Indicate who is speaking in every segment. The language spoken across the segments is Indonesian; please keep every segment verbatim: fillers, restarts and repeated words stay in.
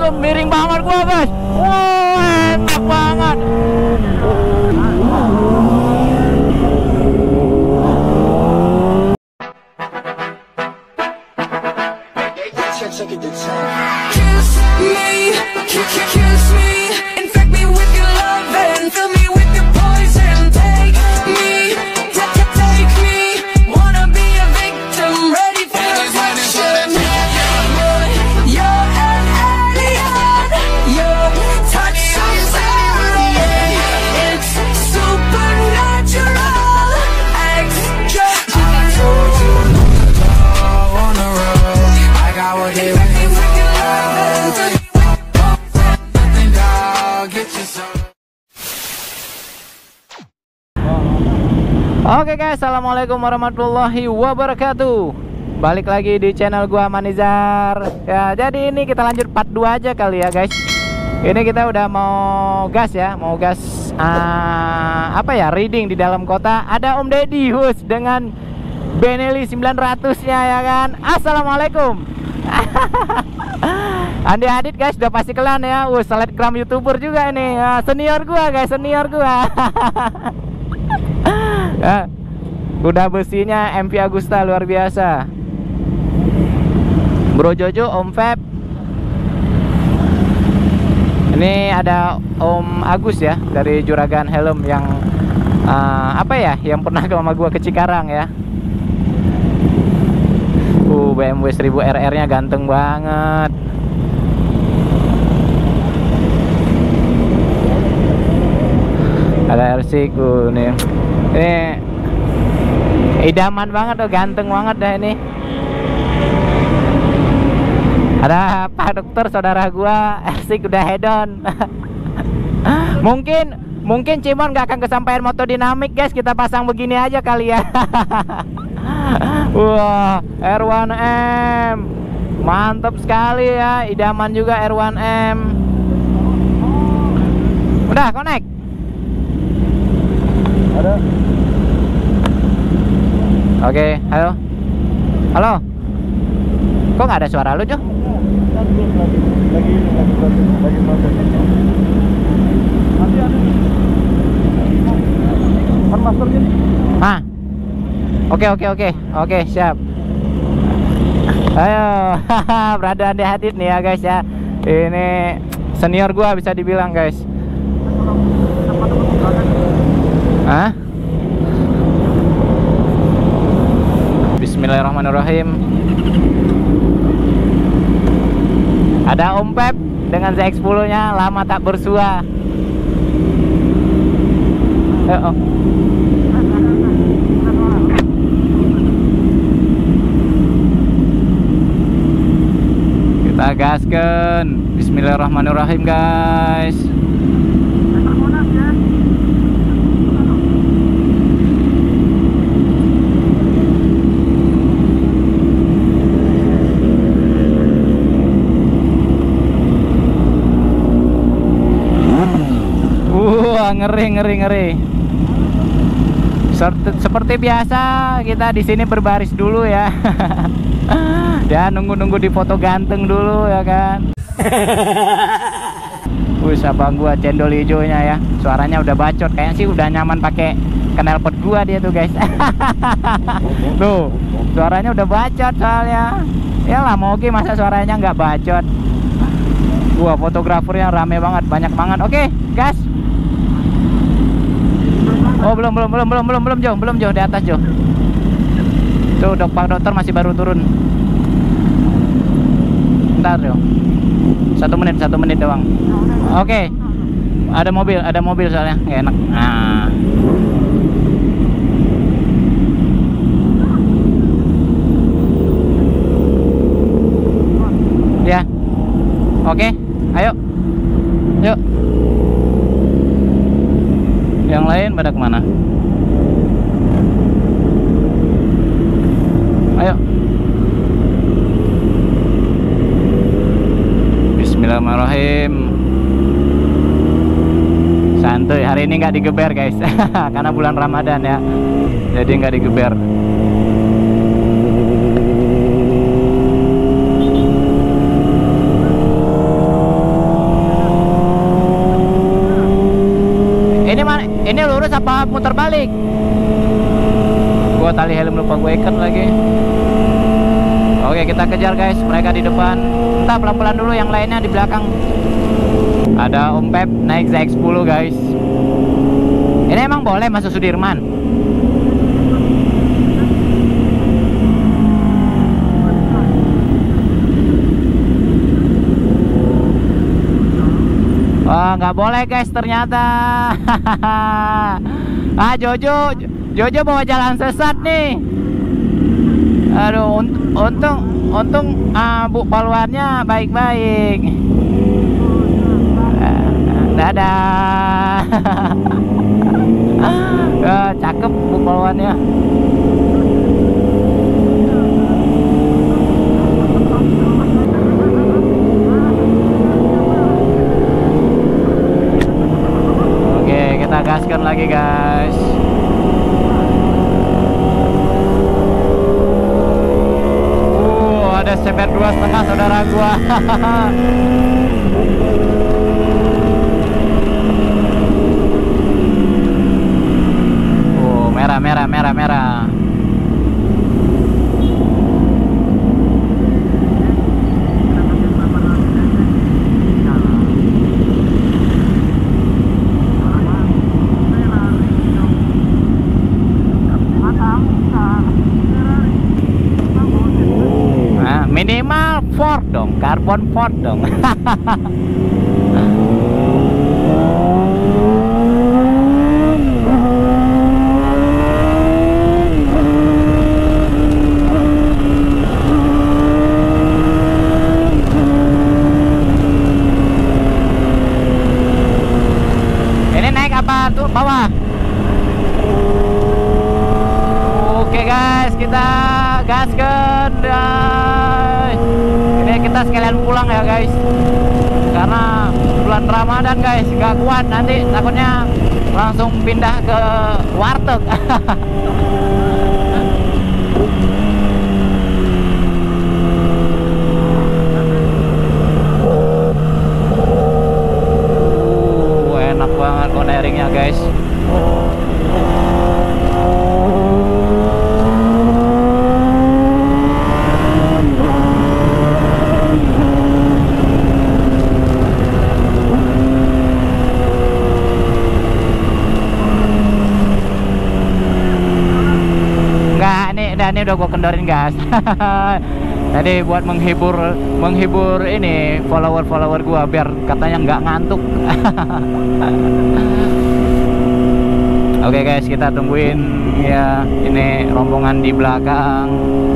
Speaker 1: Uh, miring banget gua guys. Wow, enak banget.
Speaker 2: Kiss me, kiss me, infect me with your love and fill me with your poison. Take me, take me, wanna be a victim, ready for affection. You're an alien, your touch is alien. It's supernatural, extra. I told you not to go on the road. I got what they want.
Speaker 1: Oke guys, assalamualaikum warahmatullahi wabarakatuh. Balik lagi di channel gua Manizar. Ya, jadi ini kita lanjut part dua aja kali ya guys. Ini kita udah mau gas ya, mau gas uh, apa ya, reading di dalam kota. Ada Om Deddy Hus dengan Benelli sembilan ratus nya ya kan. Assalamualaikum. Andi Adit guys, udah pasti kelan ya. Uh, selebgram YouTuber juga ini. Uh, senior gua guys, senior gua. Ya, kuda besinya M V Agusta luar biasa. Bro Jojo, Om Feb. Ini ada Om Agus ya dari Juragan Helm yang uh, apa ya, yang pernah sama gua ke Cikarang ya. Uh, B M W seribu R R nya ganteng banget. Ada R C ku nih. Ini idaman banget tuh, ganteng banget dah ini. Ada Pak Dokter saudara gua, asik udah head on. Mungkin mungkin Cimon nggak akan kesampaian motodinamik guys, kita pasang begini aja kali ya. Wah, R satu M mantap sekali ya, idaman juga R satu M. Udah connect. Ada. Oke, halo. Halo. Kok nggak ada suara lu, Jo? Lagi lagi lagi lagi Nanti ada. Kan masternya nih. Ah. Oke, oke, oke. Oke, siap. Ayo, berada Andi Hadid nih ya guys ya. Ini senior gua bisa dibilang guys. Hah? Bismillahirrahmanirrahim. Ada Om Pep dengan Z X sepuluh nya, lama tak bersua. Eh, oh. Kita gaskan. Bismillahirrahmanirrahim guys. Ngeri ngeri ngeri. Seperti biasa kita di sini berbaris dulu ya. Ya nunggu-nunggu di foto ganteng dulu ya kan. Wih, abang gua cendol hijaunya ya. Suaranya udah bacot, kayaknya sih udah nyaman pakai knalpot gua dia tuh guys. Tuh, suaranya udah bacot soalnya. Ya lah Mogi masa suaranya nggak bacot. Wah, fotografernya rame banget, banyak banget. Oke, gas. Oh belum belum belum belum belum belum Jo, belum Jo, di atas Jo. Tuh dok, Pak Dokter masih baru turun. Bentar Jo. Satu menit satu menit doang. Oke. Ada mobil ada mobil soalnya nggak enak. Nah. Ya. Oke. Ayo. Yuk. Yang lain pada kemana? Ayo. Bismillahirrahmanirrahim. Santuy, hari ini nggak digeber guys. Karena bulan Ramadan ya. Jadi nggak digeber. ini lurus apa muter balik? Gua tali helm lupa gue ikat lagi. Oke, kita kejar guys, mereka di depan. Entah pelan-pelan dulu, yang lainnya di belakang. Ada Om Pep naik Z X sepuluh guys. Ini emang boleh masuk Sudirman? Wah, nggak boleh guys ternyata. Ah, Jojo, Jojo bawa jalan sesat nih. Aduh, untung, untung ah, Bu Paluannya baik-baik. Dadah. Ah, cakep Bu Paluannya. Kita gaskan lagi guys. Uh, ada C B R dua setengah saudara gua. Oh, merah merah merah merah. Minimal Ford dong, karbon Ford dong. Ini naik apa tuh bawah? Oke guys, kita gaskan. Ini kita sekalian pulang ya guys, karena bulan Ramadan guys, gak kuat nanti takutnya langsung pindah ke warteg. uh, enak banget konderingnya guys. Ini udah gua kendorin gas. Tadi buat menghibur menghibur ini follower-follower gua biar katanya nggak ngantuk. Oke guys, kita tungguin ya ini rombongan di belakang.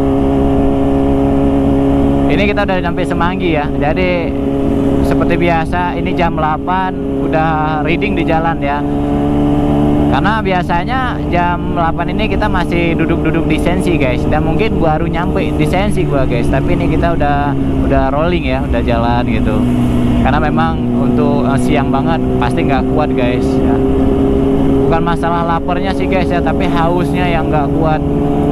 Speaker 1: Ini kita udah sampai Semanggi ya. Jadi seperti biasa ini jam delapan udah reading di jalan ya. Karena biasanya jam delapan ini kita masih duduk-duduk di Sensi guys, dan mungkin baru nyampe di Sensi gua guys, tapi ini kita udah udah rolling ya, udah jalan gitu. Karena memang untuk uh, siang banget pasti nggak kuat guys ya. Bukan masalah laparnya sih guys ya, tapi hausnya yang nggak kuat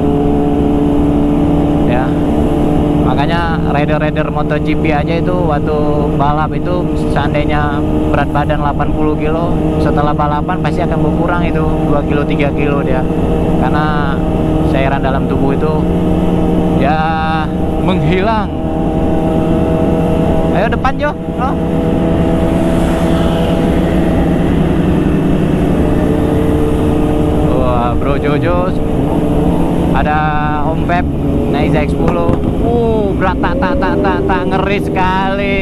Speaker 1: ya. Makanya rider-rider MotoGP aja itu waktu balap itu seandainya berat badan delapan puluh kilo, setelah balapan pasti akan berkurang itu dua kilo tiga kilo dia, karena cairan dalam tubuh itu ya menghilang. Ayo depan Jo, lo. Wah bro Jojo, ada Om Pep naik Z X sepuluh. Uh, berat tak tak tak tak tak ngeri sekali.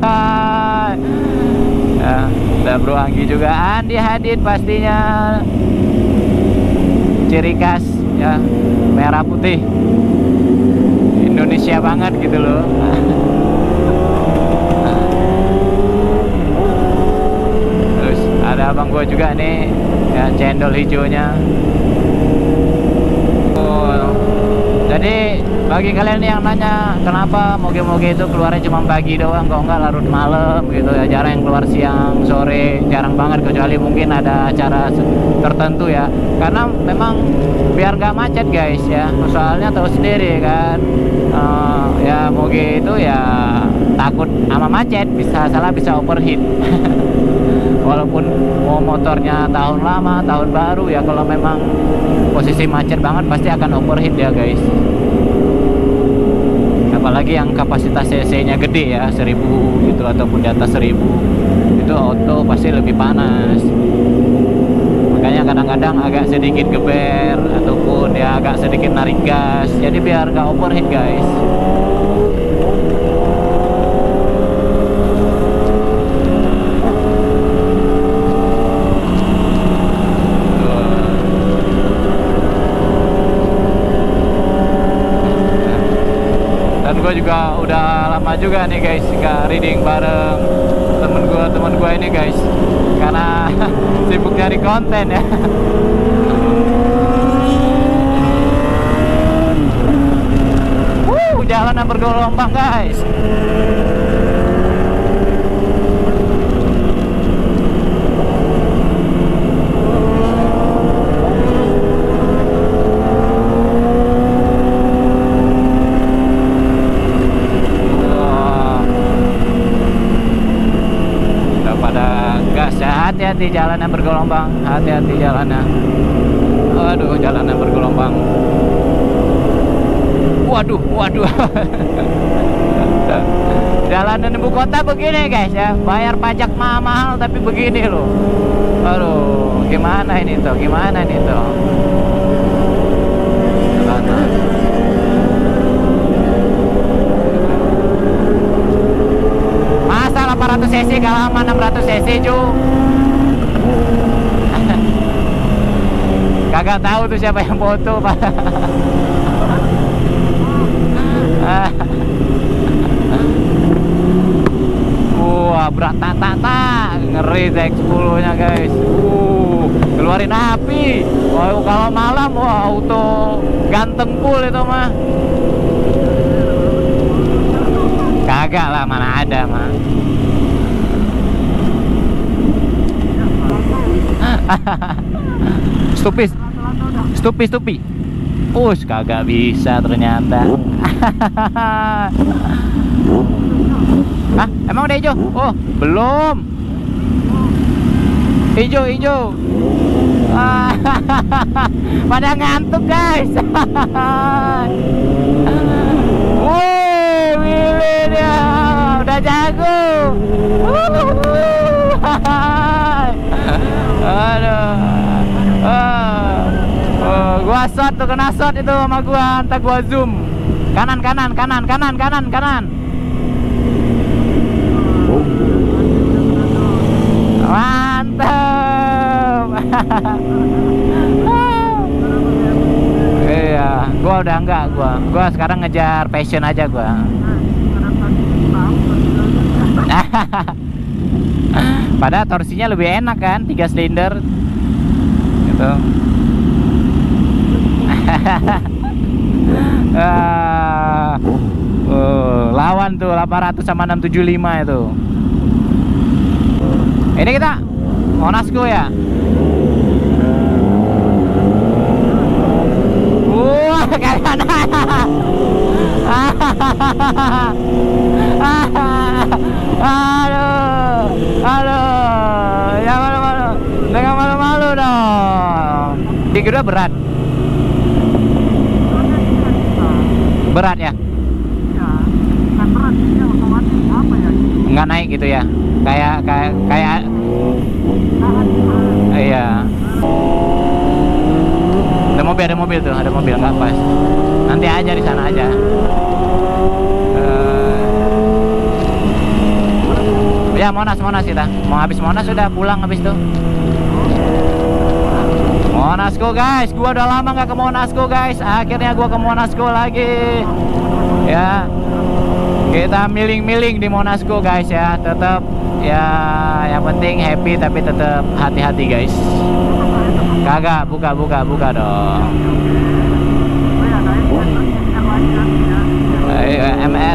Speaker 1: Ya, ada Bro Anggi juga, Andi Hadid pastinya. Ciri khas ya, merah putih Indonesia banget gitu loh. Terus ada abang gua juga nih ya, cendol hijaunya. Oh, jadi bagi kalian yang nanya kenapa moge-moge itu keluarnya cuma pagi doang, kok enggak larut malam gitu ya, jarang yang keluar siang sore, jarang banget, kecuali mungkin ada acara tertentu ya, karena memang biar nggak macet guys ya. Soalnya tahu sendiri kan, uh, ya moge itu ya takut sama macet, bisa salah bisa overheat. walaupun mau motornya tahun lama, tahun baru ya, kalau memang posisi macet banget pasti akan overheat ya guys. Apalagi yang kapasitas cc-nya gede ya, seribu gitu ataupun di atas seribu, itu auto pasti lebih panas. Makanya kadang-kadang agak sedikit geber ataupun ya agak sedikit narik gas, jadi biar nggak overheat guys. Dan gue juga udah lama juga nih guys nggak reading bareng temen gue temen gue ini guys, karena sibuk nyari konten ya. Wuh, jalanan bergelombang guys. Hati-hati jalanan bergelombang, hati-hati jalanan. Aduh, jalanan bergelombang. Waduh, waduh. Jalanan ibu kota begini guys ya, bayar pajak mahal tapi begini loh. Aduh, gimana ini tuh? Gimana ini tuh? Jalanan. Masa delapan ratus cc gak lama enam ratus cc cu. Kagak tahu tuh siapa yang foto Pak. Wah, berat tak tak tak, ngeri Z X sepuluh nya guys. Uh, keluarin api. Wah, kalau malam wah auto ganteng full itu mah. Kagak lah, mana ada mah. Stupis, stupi, stupi. Us, kagak bisa ternyata. Hah? Emang udah hijau? Oh, belum. Hijau, hijau. Pada ngantuk guys. Wih, Willy dia udah jago. Aduh. Uh, uh, gua shot tuh, kena shot itu sama gua, entah gua zoom. Kanan, kanan, kanan, kanan, kanan, kanan. Mantap. Iya, gua udah enggak, gua. Gua sekarang ngejar passion aja gua. Padahal torsinya lebih enak kan, tiga silinder. Gitu. uh, uh, lawan tuh delapan ratus sama enam tujuh lima itu. Ini kita Monasco ya. Wah, kalian. Aduh, aduh, ya malu-malu, jangan malu-malu dong. Di kedua berat, berat ya?
Speaker 3: Kan berat, ini otomatis apa ya?
Speaker 1: Nggak naik gitu ya? Kayak kayak kayak. Iya. Ada mobil, ada mobil tuh, ada mobil nggak pas. Nanti aja di sana aja. Ya Monas, Monas kita mau habis Monas sudah pulang habis tuh. Monasco guys, gua udah lama nggak ke Monasco guys. Akhirnya gua ke Monasco lagi. Ya, kita miling-miling di Monasco guys ya. Tetap ya, yang penting happy tapi tetap hati-hati guys. Kagak, buka, buka, buka dong. Ayo M R.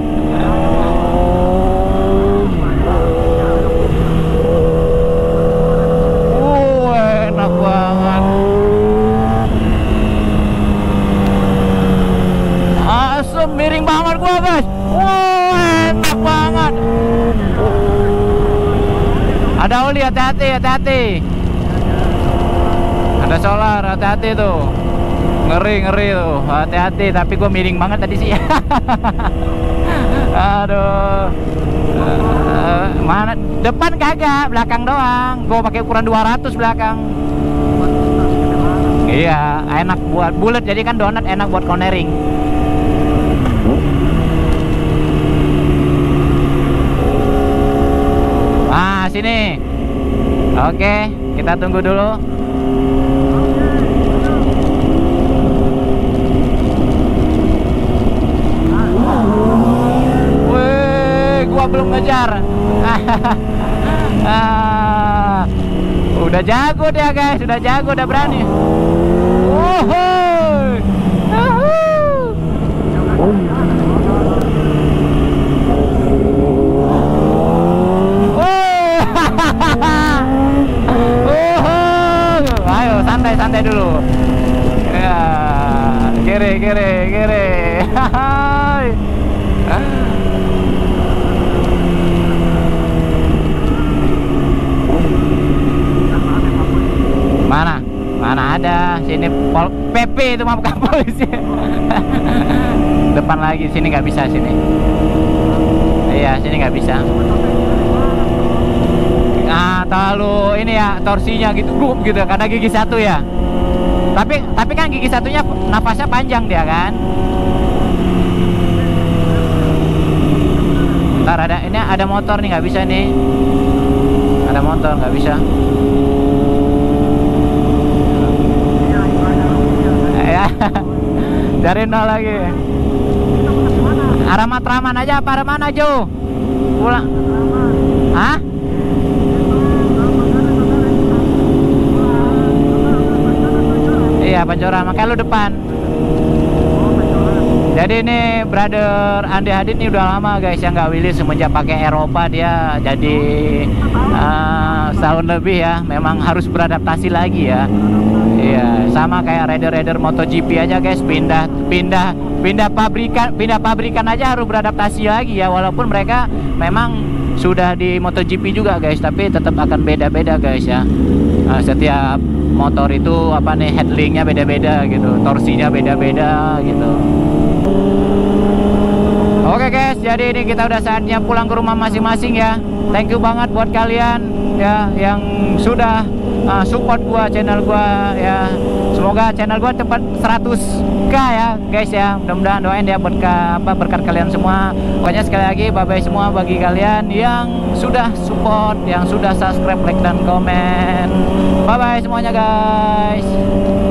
Speaker 1: Miring banget gua guys. Wah, enak banget. Ada oli, hati-hati, hati-hati. Ada solar, hati-hati tuh. Ngeri, ngeri tuh. Hati-hati, tapi gue miring banget tadi sih. Aduh. Uh, mana depan kagak, belakang doang. Gue pakai ukuran dua ratus belakang. Iya, enak buat bulat, jadi kan donat enak buat cornering. Ah, sini. Oke, kita tunggu dulu. Wih, gua belum ngejar. Ah, udah jago dia guys, udah jago, udah berani. Wohoy. Ayo santai-santai dulu. Ya, kiri kiri kiri. Mana? Mana ada? Sini pol P P itu mah bukan polisi. Depan lagi, sini nggak bisa sini. Iya, sini nggak bisa. Nah, terlalu ini ya, torsinya gitu, gup gitu, karena gigi satu ya. Tapi tapi kan gigi satunya napasnya panjang dia kan. Ntar ada ini ada motor nih, nggak bisa nih. Ada motor nggak bisa. Ya, dari nol lagi. Arah Matraman aja apa arah mana Jo? Pulang. Hah? Iya, Pancoran, makanya lu depan. Jadi ini brother Andi Hadid ini udah lama guys yang nggak Willy, semenjak pakai Eropa dia jadi uh, setahun lebih ya. Memang harus beradaptasi lagi ya. Iya, sama kayak rider-rider MotoGP aja guys, pindah pindah pindah pabrikan pindah pabrikan aja harus beradaptasi lagi ya. Walaupun mereka memang sudah di MotoGP juga guys, tapi tetap akan beda-beda guys ya. Uh, setiap motor itu apa nih, handlingnya beda-beda gitu, torsinya beda-beda gitu. Oke guys, jadi ini kita udah saatnya pulang ke rumah masing-masing ya. Thank you banget buat kalian ya yang sudah uh, support gua, channel gua ya. Semoga channel gua cepat seratus k ya guys ya. Mudah-mudahan doain ya berkat apa berkat kalian semua. Pokoknya sekali lagi bye bye semua bagi kalian yang sudah support, yang sudah subscribe, like dan komen. Bye bye semuanya guys.